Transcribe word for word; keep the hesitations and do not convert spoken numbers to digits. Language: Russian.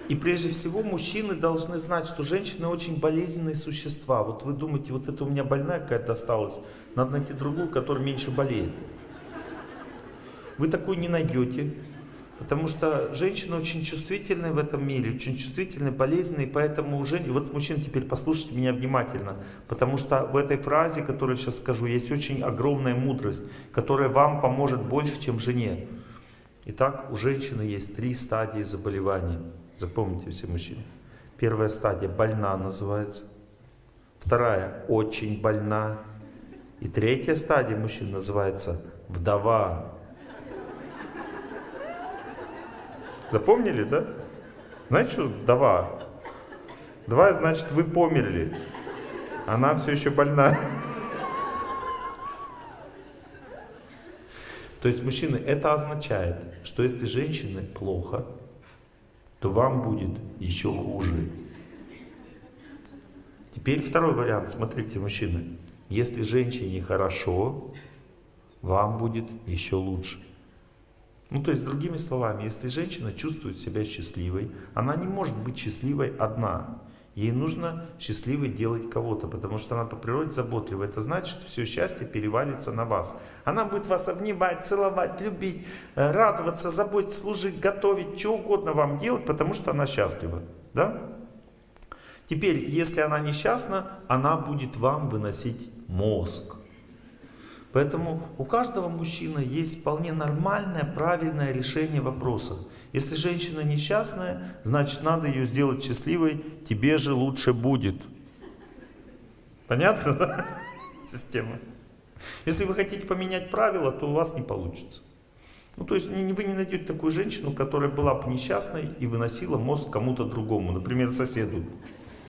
И прежде всего мужчины должны знать, что женщины очень болезненные существа. Вот вы думаете, вот это у меня больная какая-то осталась, надо найти другую, которая меньше болеет. Вы такую не найдете, потому что женщины очень чувствительны в этом мире, очень чувствительны, болезненные, поэтому у женщин... Вот, мужчины, теперь послушайте меня внимательно, потому что в этой фразе, которую я сейчас скажу, есть очень огромная мудрость, которая вам поможет больше, чем жене. Итак, у женщины есть три стадии заболевания. Запомните все, мужчины. Первая стадия больна называется. Вторая очень больна. И третья стадия мужчин называется вдова. Запомнили, да? Знаете, что вдова? Вдова, значит, вы померли. Она все еще больна. То есть, мужчины, это означает, что если женщине плохо, то вам будет еще хуже. Теперь второй вариант. Смотрите, мужчины. Если женщине хорошо, вам будет еще лучше. Ну, то есть, другими словами, если женщина чувствует себя счастливой, она не может быть счастливой одна. Ей нужно счастливой делать кого-то, потому что она по природе заботливая. Это значит, что все счастье перевалится на вас. Она будет вас обнимать, целовать, любить, радоваться, заботиться, служить, готовить, что угодно вам делать, потому что она счастлива. Да? Теперь, если она несчастна, она будет вам выносить мозг. Поэтому у каждого мужчины есть вполне нормальное, правильное решение вопроса. Если женщина несчастная, значит, надо ее сделать счастливой, тебе же лучше будет. Понятно, да? Система. Если вы хотите поменять правила, то у вас не получится. Ну, то есть вы не найдете такую женщину, которая была бы несчастной и выносила мозг кому-то другому, например, соседу.